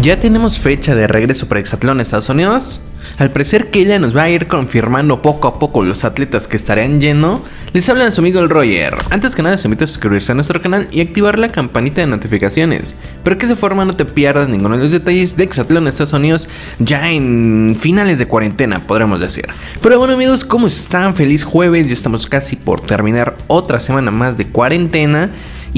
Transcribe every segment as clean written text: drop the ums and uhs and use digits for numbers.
Ya tenemos fecha de regreso para Exatlón Estados Unidos. Al parecer Kayla nos va a ir confirmando poco a poco los atletas que estarán yendo. Les habla su amigo el Roger. Antes que nada les invito a suscribirse a nuestro canal y activar la campanita de notificaciones, para que de esa forma no te pierdas ninguno de los detalles de Exatlón Estados Unidos ya en finales de cuarentena, podremos decir. Pero bueno amigos, ¿cómo están? Feliz jueves, ya estamos casi por terminar otra semana más de cuarentena.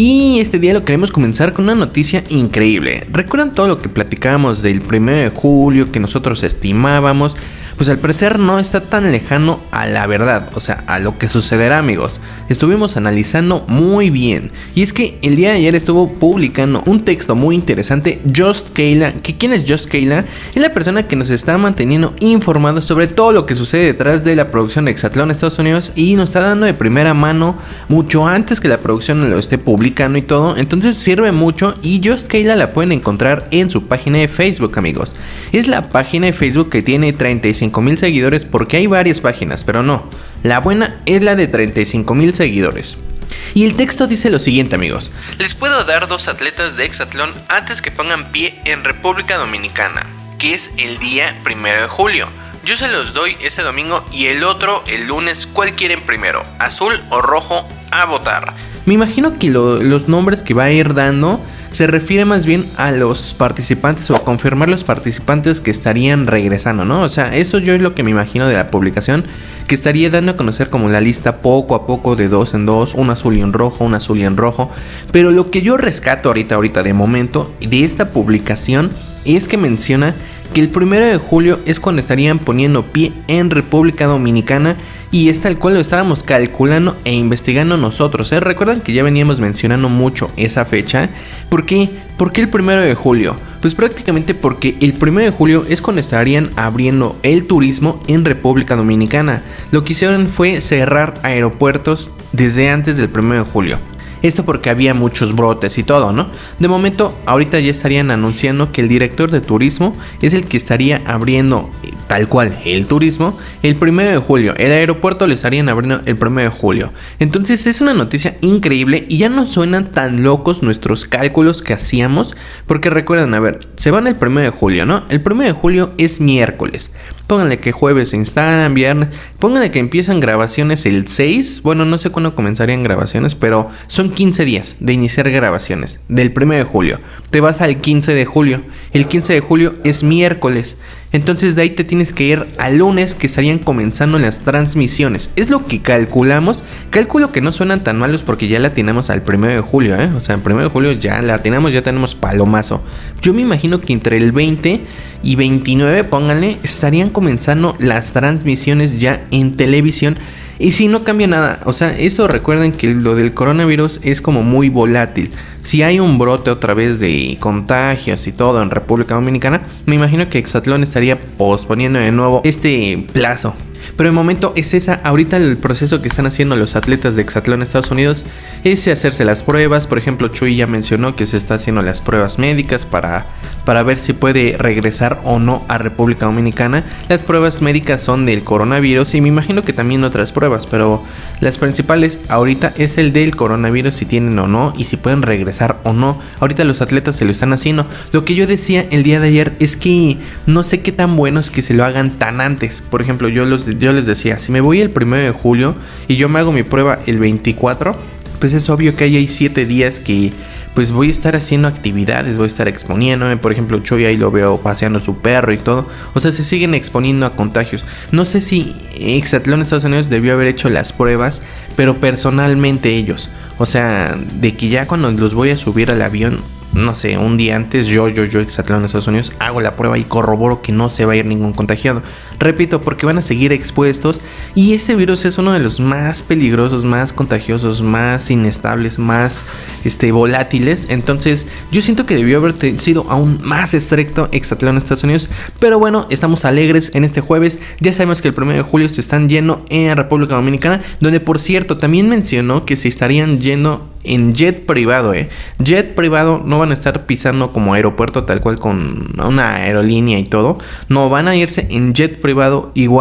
Y este día lo queremos comenzar con una noticia increíble. ¿Recuerdan todo lo que platicábamos del 1 de julio que nosotros estimábamos? Pues al parecer no está tan lejano a la verdad, o sea, a lo que sucederá amigos. Estuvimos analizando muy bien. Y es que el día de ayer estuvo publicando un texto muy interesante Just Kayla. ¿Quién es Just Kayla? Es la persona que nos está manteniendo informados sobre todo lo que sucede detrás de la producción de Exatlón Estados Unidos. Y nos está dando de primera mano mucho antes que la producción lo esté publicando y todo. Entonces sirve mucho y Just Kayla la pueden encontrar en su página de Facebook amigos. Es la página de Facebook que tiene 35,000 seguidores, porque hay varias páginas, pero no, la buena es la de 35,000 seguidores. Y el texto dice lo siguiente amigos: les puedo dar dos atletas de Exatlón antes que pongan pie en República Dominicana, que es el día 1 de julio. Yo se los doy ese domingo y el otro el lunes. ¿Cuál quieren primero? ¿Azul o rojo? A votar. Me imagino que los nombres que va a ir dando se refiere más bien a los participantes o a confirmar los participantes que estarían regresando, ¿no? O sea, eso yo es lo que me imagino de la publicación, que estaría dando a conocer como la lista poco a poco de 2 en 2, un azul y un rojo, un azul y un rojo. Pero lo que yo rescato ahorita de momento de esta publicación es que menciona que el 1 de julio es cuando estarían poniendo pie en República Dominicana, y es tal cual lo estábamos calculando e investigando nosotros, ¿eh? Recuerdan que ya veníamos mencionando mucho esa fecha. ¿Por qué? ¿Por qué el 1 de julio? Pues prácticamente porque el 1 de julio es cuando estarían abriendo el turismo en República Dominicana. Lo que hicieron fue cerrar aeropuertos desde antes del 1 de julio. Esto porque había muchos brotes y todo, ¿no? De momento, ahorita ya estarían anunciando que el director de turismo es el que estaría abriendo tal cual el turismo el 1 de julio. El aeropuerto lo estarían abriendo el 1 de julio. Entonces es una noticia increíble y ya no suenan tan locos nuestros cálculos que hacíamos. Porque recuerden, a ver, se van el 1 de julio, ¿no? El 1 de julio es miércoles. Pónganle que jueves se instalan, viernes. Pónganle que empiezan grabaciones el 6. Bueno, no sé cuándo comenzarían grabaciones, pero son 15 días de iniciar grabaciones. Del 1 de julio. Te vas al 15 de julio. El 15 de julio es miércoles. Entonces de ahí te tienes que ir al lunes, que estarían comenzando las transmisiones. Es lo que calculamos. Cálculo que no suenan tan malos porque ya la atinamos al 1 de julio, ¿eh? O sea, el 1 de julio ya la atinamos, ya tenemos palomazo. Yo me imagino que entre el 20 y 29, pónganle, estarían comenzando las transmisiones ya en televisión. Y si no cambia nada, o sea, eso recuerden que lo del coronavirus es como muy volátil. Si hay un brote otra vez de contagios y todo en República Dominicana, me imagino que Exatlón estaría posponiendo de nuevo este plazo. Pero de momento es esa, ahorita el proceso que están haciendo los atletas de Exatlón Estados Unidos es hacerse las pruebas. Por ejemplo, Chuy ya mencionó que se está haciendo las pruebas médicas para ver si puede regresar o no a República Dominicana. Las pruebas médicas son del coronavirus y me imagino que también otras pruebas, pero las principales ahorita es el del coronavirus, si tienen o no y si pueden regresar o no. Ahorita los atletas se lo están haciendo. Lo que yo decía el día de ayer es que no sé qué tan bueno es que se lo hagan tan antes. Por ejemplo, yo les decía, si me voy el 1 de julio y yo me hago mi prueba el 24, pues es obvio que ahí hay 7 días que pues voy a estar haciendo actividades, voy a estar exponiéndome. Por ejemplo, Choy ahí lo veo paseando su perro y todo. O sea, se siguen exponiendo a contagios. No sé si Exatlón Estados Unidos debió haber hecho las pruebas, pero personalmente ellos. O sea, de que ya cuando los voy a subir al avión, no sé, un día antes yo Exatlón Estados Unidos hago la prueba y corroboro que no se va a ir ningún contagiado. Repito, porque van a seguir expuestos y este virus es uno de los más peligrosos, más contagiosos, más inestables, más volátiles. Entonces yo siento que debió haber sido aún más estricto Exatlón Estados Unidos. Pero bueno, estamos alegres en este jueves. Ya sabemos que el 1 de julio se están yendo en República Dominicana, donde por cierto también mencionó que se estarían yendo en jet privado, jet privado. No van a estar pisando como aeropuerto tal cual con una aerolínea y todo. No, van a irse en jet privado igual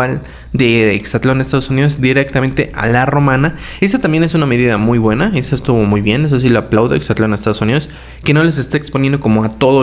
de Exatlón, Estados Unidos, directamente a la Romana. Eso también es una medida muy buena, eso estuvo muy bien, eso sí lo aplaudo, Exatlón, Estados Unidos, que no les esté exponiendo como a todos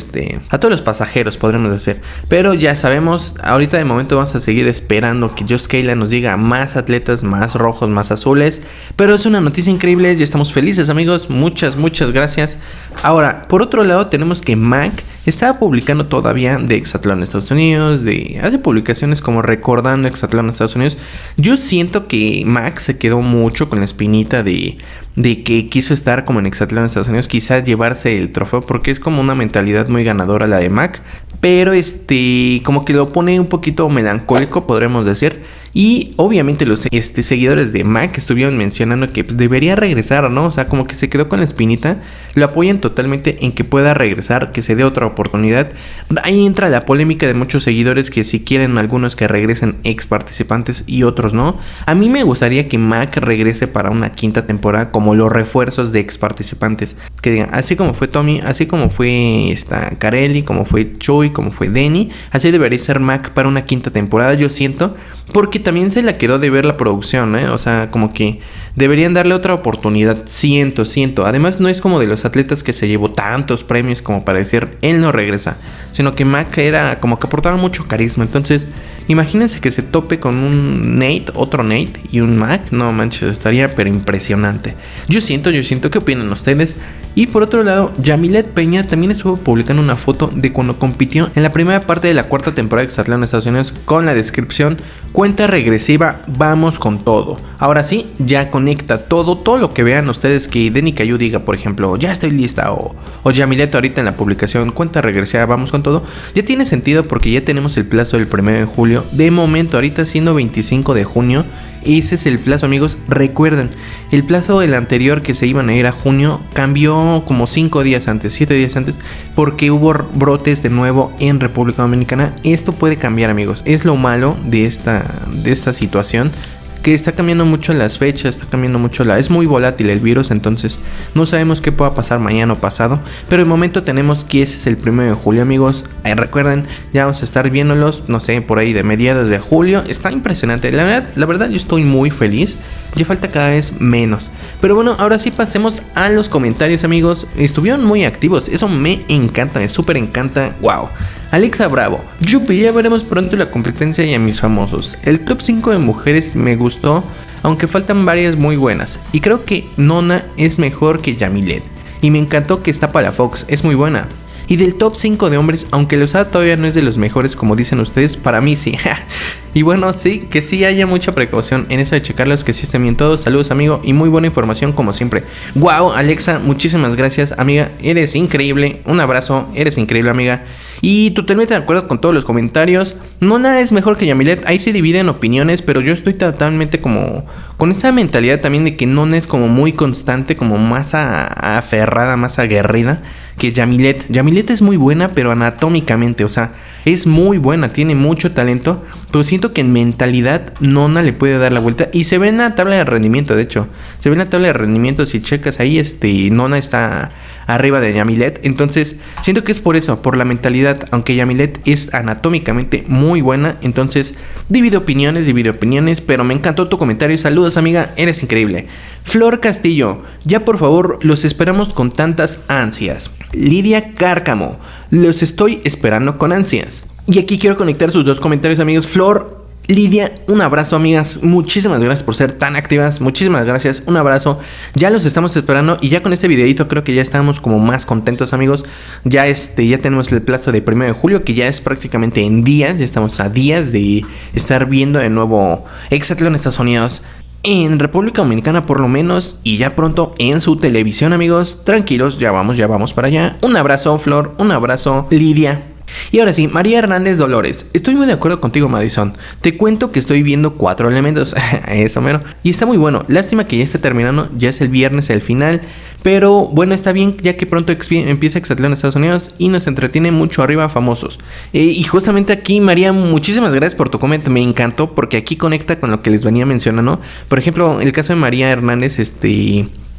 los pasajeros, podremos decir. Pero ya sabemos, ahorita de momento vamos a seguir esperando que Just Kayla nos diga más atletas, más rojos, más azules. Pero es una noticia increíble, ya estamos felices, amigos, muchas gracias. Ahora, por otro lado, tenemos que Mac estaba publicando todavía de Exatlón Estados Unidos, hace publicaciones como recordando Exatlón Estados Unidos. Yo siento que Mac se quedó mucho con la espinita de que quiso estar como en Exatlón Estados Unidos, quizás llevarse el trofeo, porque es como una mentalidad muy ganadora la de Mac, pero como que lo pone un poquito melancólico, podremos decir. Y obviamente los seguidores de Mac estuvieron mencionando que pues, debería regresar, ¿no? O sea, como que se quedó con la espinita. Lo apoyan totalmente en que pueda regresar, que se dé otra oportunidad. Ahí entra la polémica de muchos seguidores que si quieren algunos que regresen ex participantes y otros no. A mí me gustaría que Mac regrese para una quinta temporada como los refuerzos de ex participantes. Que digan, así como fue Tommy, así como fue Carelli, como fue Choi, como fue Denny, así debería ser Mac para una quinta temporada, yo siento. Porque también se la quedó de ver la producción, ¿eh? O sea, como que deberían darle otra oportunidad. Siento. Además, no es como de los atletas que se llevó tantos premios como para decir, él no regresa. Sino que Mac era como que aportaba mucho carisma. Entonces, imagínense que se tope con un Nate, otro Nate y un Mac. No manches, estaría pero impresionante. Yo siento, ¿qué opinan ustedes? Y por otro lado, Yamilet Peña también estuvo publicando una foto de cuando compitió en la primera parte de la cuarta temporada de Exatlón Estados Unidos con la descripción: cuenta regresiva, vamos con todo. Ahora sí, ya conecta todo lo que vean ustedes que Denny Cayu diga, por ejemplo, ya estoy lista, o Yamilet ahorita en la publicación, cuenta regresiva, vamos con todo. Ya tiene sentido porque ya tenemos el plazo del 1 de julio. De momento, ahorita siendo 25 de junio, ese es el plazo, amigos. Recuerden, el plazo del anterior que se iban a ir a junio cambió como 5 días antes, 7 días antes, porque hubo brotes de nuevo en República Dominicana. Esto puede cambiar, amigos. Es lo malo de esta situación, que está cambiando mucho las fechas, está cambiando mucho es muy volátil el virus, entonces no sabemos qué pueda pasar mañana o pasado, pero de momento tenemos que ese es el 1 de julio, amigos. Recuerden, ya vamos a estar viéndolos, no sé, por ahí de mediados de julio. Está impresionante, la verdad yo estoy muy feliz. Ya falta cada vez menos. Pero bueno, ahora sí pasemos a los comentarios, amigos. Estuvieron muy activos, eso me encanta, me súper encanta. Wow. Alexa Bravo: Yupi, ya veremos pronto la competencia y a mis famosos. El top 5 de mujeres me gustó, aunque faltan varias muy buenas. Y creo que Nona es mejor que Yamilet. Y me encantó que está para Fox, es muy buena. Y del top 5 de hombres, aunque Lozada todavía no es de los mejores como dicen ustedes, para mí sí. Y bueno, sí, que sí haya mucha precaución en eso de checarlos, que sí estén bien todos. Saludos, amigo, y muy buena información como siempre. Wow, Alexa, muchísimas gracias, amiga, eres increíble. Un abrazo, eres increíble, amiga. Y totalmente de acuerdo con todos los comentarios. Nona es mejor que Yamilet, ahí se dividen opiniones, pero yo estoy totalmente como con esa mentalidad también de que Nona es como muy constante, como más aferrada, más aguerrida que Yamilet. Yamilet es muy buena, pero anatómicamente, o sea, es muy buena, tiene mucho talento, pero siento que en mentalidad Nona le puede dar la vuelta. Y se ve en la tabla de rendimiento, de hecho, se ve en la tabla de rendimiento, si checas ahí, Nona está arriba de Yamilet. Entonces siento que es por eso, por la mentalidad, aunque Yamilet es anatómicamente muy buena. Entonces divide opiniones, pero me encantó tu comentario. Saludos, amiga, eres increíble. Flor Castillo: ya por favor, los esperamos con tantas ansias. Lidia Cárcamo: los estoy esperando con ansias. Y aquí quiero conectar sus dos comentarios, amigos. Flor, Lidia, un abrazo, amigas. Muchísimas gracias por ser tan activas. Muchísimas gracias, un abrazo. Ya los estamos esperando. Y ya con este videito creo que ya estamos como más contentos, amigos. Ya ya tenemos el plazo de 1 de julio, que ya es prácticamente en días. Ya estamos a días de estar viendo de nuevo Exatlón Estados Unidos en República Dominicana, por lo menos, y ya pronto en su televisión, amigos. Tranquilos, ya vamos para allá. Un abrazo, Flor, un abrazo, Lidia. Y ahora sí, María Hernández Dolores: estoy muy de acuerdo contigo, Madison. Te cuento que estoy viendo 4 elementos. Eso mero. Y está muy bueno. Lástima que ya esté terminando. Ya es el viernes el final. Pero bueno, está bien, ya que pronto empieza Exatlón en Estados Unidos y nos entretiene mucho arriba famosos. Y justamente aquí, María, muchísimas gracias por tu comentario. Me encantó porque aquí conecta con lo que les venía mencionando. Por ejemplo, el caso de María Hernández,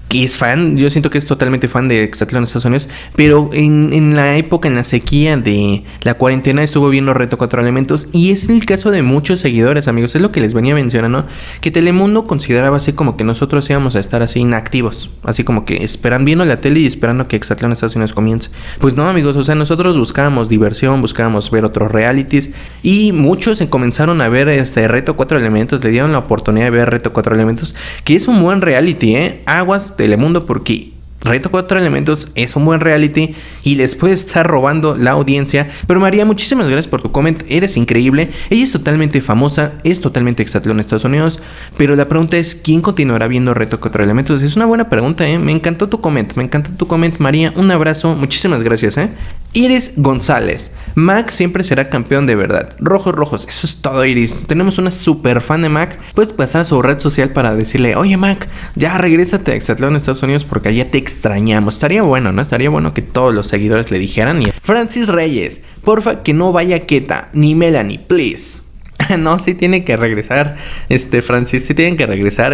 que es fan, yo siento que es totalmente fan de Exatlón Estados Unidos, pero en la época, en la sequía de la cuarentena, estuvo viendo Reto 4 Elementos, y es el caso de muchos seguidores, amigos, es lo que les venía mencionando, que Telemundo consideraba así como que nosotros íbamos a estar así inactivos, así como que esperan viendo la tele y esperando que Exatlón Estados Unidos comience. Pues no, amigos, o sea, nosotros buscábamos diversión, buscábamos ver otros realities, y muchos comenzaron a ver Reto 4 Elementos, le dieron la oportunidad de ver Reto 4 Elementos, que es un buen reality, aguas Telemundo, porque Reto 4 Elementos es un buen reality y les puede estar robando la audiencia. Pero María, muchísimas gracias por tu comment, eres increíble. Ella es totalmente famosa, es totalmente Exatlón Estados Unidos, pero la pregunta es, ¿quién continuará viendo Reto 4 Elementos? Es una buena pregunta, me encantó tu comment, María, un abrazo, muchísimas gracias. Iris González, Mac siempre será campeón de verdad. Rojos, eso es todo, Iris. Tenemos una super fan de Mac. Puedes pasar a su red social para decirle, oye Mac, ya regrésate a Exatlón Estados Unidos porque allá te extrañamos. Estaría bueno, ¿no? Estaría bueno que todos los seguidores le dijeran. Francis Reyes, porfa que no vaya Keta ni Melanie, please. No, sí tiene que regresar, Francis, sí tienen que regresar,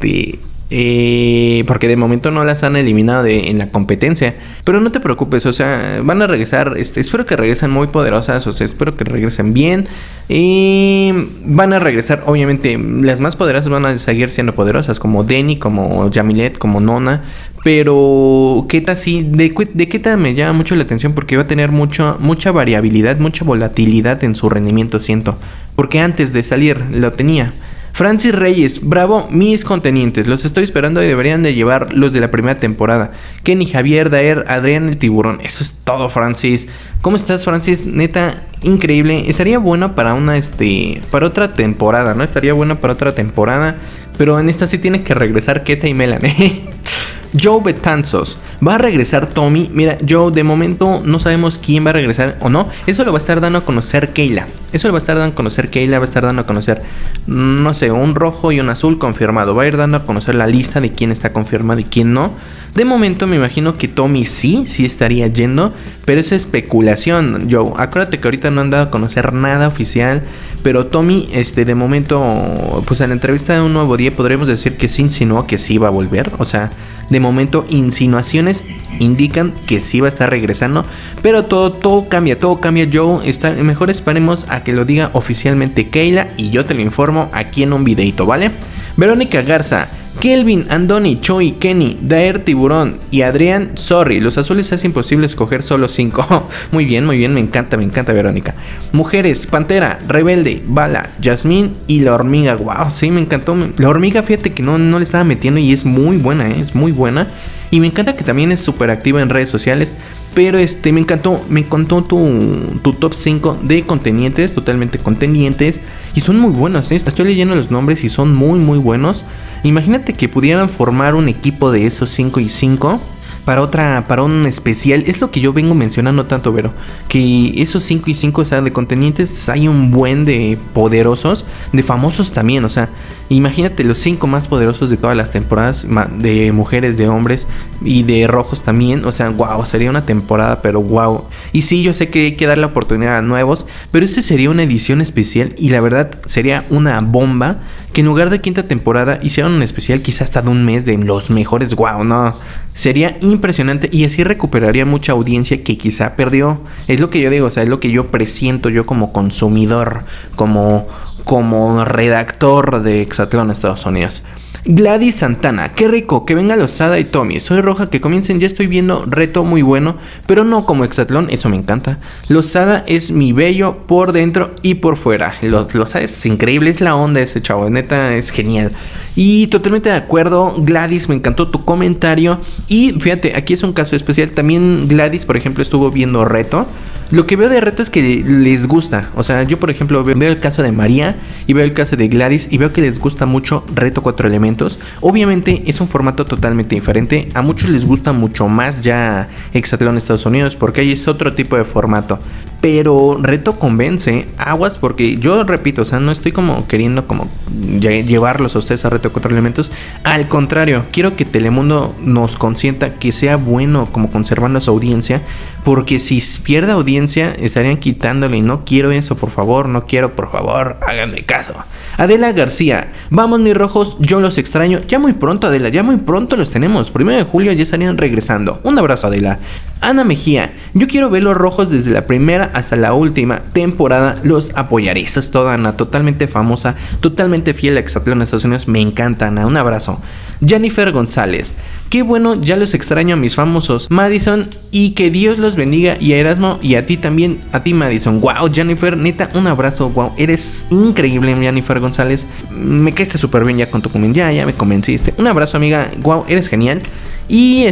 porque de momento no las han eliminado en la competencia. Pero no te preocupes, o sea, van a regresar, espero que regresen muy poderosas, o sea, espero que regresen bien. Y van a regresar, obviamente, las más poderosas van a seguir siendo poderosas, como Denny, como Yamilet, como Nona. Pero Keta sí, de Keta me llama mucho la atención porque va a tener mucha variabilidad, mucha volatilidad en su rendimiento, siento. Porque antes de salir lo tenía. Francis Reyes, bravo mis contendientes, los estoy esperando y deberían de llevar los de la primera temporada. Kenny, Javier, Daer, Adrián el Tiburón, eso es todo, Francis. ¿Cómo estás, Francis? Neta, increíble. Estaría bueno para para otra temporada, ¿no? Estaría bueno para otra temporada, pero en esta sí tiene que regresar Keta y Melanie. Joe Betanzos, ¿va a regresar Tommy? Mira, Joe, de momento no sabemos quién va a regresar o no. Eso lo va a estar dando a conocer Keila. Va a estar dando a conocer, no sé, un rojo y un azul confirmado. Va a ir dando a conocer la lista de quién está confirmado y quién no. De momento me imagino que Tommy sí estaría yendo, pero es especulación, Joe. Acuérdate que ahorita no han dado a conocer nada oficial, pero Tommy, de momento, pues en la entrevista de Un Nuevo Día podríamos decir que sí insinuó que sí va a volver. O sea, de momento insinuaciones indican que sí va a estar regresando, pero todo cambia, Joe. Mejor esperemos a que lo diga oficialmente Keila y yo te lo informo aquí en un videito, ¿vale? Verónica Garza, Kelvin, Andoni, Choi, Kenny, Daer, Tiburón y Adrián, sorry, los azules es imposible escoger solo 5. Muy bien, me encanta Verónica. Mujeres, Pantera, Rebelde, Bala, Yasmín y La Hormiga. Wow, sí, me encantó. La Hormiga, fíjate que no le estaba metiendo y es muy buena, es muy buena. Y me encanta que también es súper activa en redes sociales. Pero me encantó tu top 5 de contendientes, totalmente contendientes. Y son muy buenos, estoy leyendo los nombres y son muy buenos. Imagínate que pudieran formar un equipo de esos 5 y 5 para un especial. Es lo que yo vengo mencionando tanto, Vero, que esos 5 y 5, o sea, de contendientes hay un buen de poderosos, de famosos también. O sea, imagínate los 5 más poderosos de todas las temporadas, de mujeres, de hombres y de rojos también. O sea, wow, sería una temporada, pero wow. Y sí, yo sé que hay que dar la oportunidad a nuevos, pero ese sería una edición especial y la verdad sería una bomba que en lugar de quinta temporada hicieran un especial quizás hasta de un mes de los mejores. Wow, no, sería impresionante y así recuperaría mucha audiencia que quizá perdió. Es lo que yo digo, o sea, es lo que yo presiento yo como consumidor, como redactor de Exatlón Estados Unidos. Gladys Santana, qué rico, que venga Lozada y Tommy. Soy roja, que comiencen, ya estoy viendo Reto muy bueno, pero no como Exatlón, eso me encanta. Lozada es mi bello por dentro y por fuera. Lozada es increíble, es la onda ese chavo, neta es genial. Y totalmente de acuerdo, Gladys, me encantó tu comentario. Y fíjate, aquí es un caso especial. También Gladys, por ejemplo, estuvo viendo Reto. Lo que veo de Reto es que les gusta. O sea, yo por ejemplo veo el caso de María y veo el caso de Gladys y veo que les gusta mucho Reto 4 Elementos. Obviamente es un formato totalmente diferente. A muchos les gusta mucho más ya Exatlón Estados Unidos porque ahí es otro tipo de formato. Pero reto convence, aguas, porque yo repito, o sea, no estoy como queriendo como llevarlos a ustedes a reto 4 elementos. Al contrario, quiero que Telemundo nos consienta, que sea bueno como conservando su audiencia, porque si pierde audiencia estarían quitándole y no quiero eso, por favor, no quiero, por favor, háganme caso. Adela García, vamos mis rojos, yo los extraño. Ya muy pronto, Adela, ya muy pronto los tenemos. 1 de julio ya estarían regresando. Un abrazo, Adela. Ana Mejía, yo quiero ver los rojos desde la primera hasta la última temporada. Los apoyaré. Esa es toda, Ana, totalmente famosa, totalmente fiel a Exatlón, Estados Unidos. Me encanta, Ana, un abrazo. Jennifer González, qué bueno, ya los extraño a mis famosos. Madison, y que Dios los bendiga, y a Erasmo y a ti también, a ti Madison. Wow, Jennifer, neta, un abrazo. Wow, eres increíble, Jennifer González. Me caíste súper bien ya con tu comentario, ya me convenciste. Un abrazo, amiga. Wow, eres genial. Y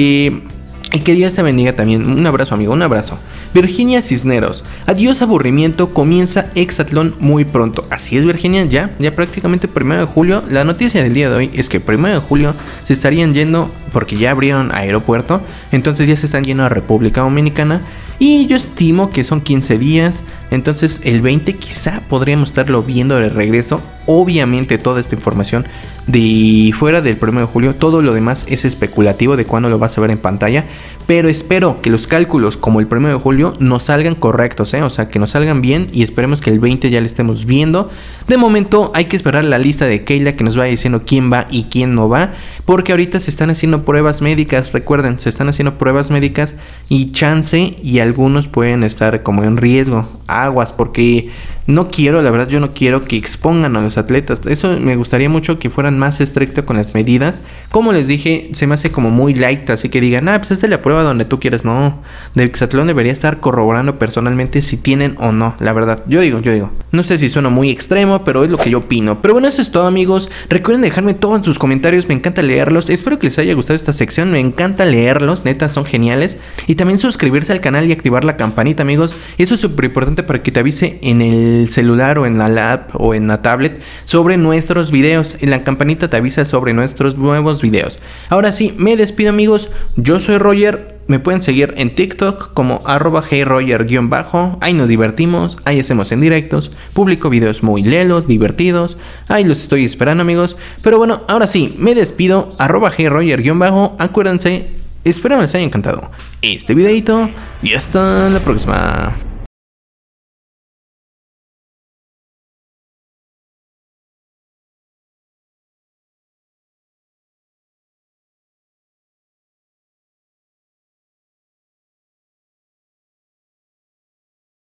y que Dios te bendiga también. Un abrazo, amigo, un abrazo. Virginia Cisneros, adiós aburrimiento, comienza Exatlón muy pronto. Así es, Virginia, ya prácticamente 1 de julio. La noticia del día de hoy es que 1 de julio se estarían yendo, porque ya abrieron aeropuerto, entonces ya se están yendo a República Dominicana. Y yo estimo que son 15 días. Entonces el 20 quizá podríamos estarlo viendo de regreso. Obviamente toda esta información de fuera del 1 de julio, todo lo demás es especulativo de cuándo lo vas a ver en pantalla. Pero espero que los cálculos como el 1 de julio nos salgan correctos, o sea, que nos salgan bien, y esperemos que el 20 ya lo estemos viendo. De momento hay que esperar la lista de Keila, que nos vaya diciendo quién va y quién no va, porque ahorita se están haciendo pruebas médicas. Recuerden, se están haciendo pruebas médicas y chance y algunos pueden estar como en riesgo. Aguas, porque no quiero, la verdad, yo no quiero que expongan a los atletas. Eso me gustaría mucho que fueran más estrictos con las medidas. Como les dije, se me hace como muy light, así que digan, pues esta es la prueba donde tú quieras. No, del Exatlón debería estar corroborando personalmente si tienen o no, la verdad. Yo digo. No sé si suena muy extremo, pero es lo que yo opino. Pero bueno, eso es todo, amigos. Recuerden dejarme todo en sus comentarios, me encanta leerlos. Espero que les haya gustado esta sección, me encanta leerlos, neta, son geniales. Y también suscribirse al canal y activar la campanita, amigos. Eso es súper importante para que te avise en el celular o en la lap o en la tablet sobre nuestros videos. En la campanita te avisa sobre nuestros nuevos videos. Ahora sí, me despido, amigos. Yo soy Roger. Me pueden seguir en TikTok como @heyroger_. Ahí nos divertimos, ahí hacemos en directos, publico videos muy lelos, divertidos. Ahí los estoy esperando, amigos. Pero bueno, ahora sí, me despido. @heyroger_. Acuérdense, espero les haya encantado este videito y hasta la próxima.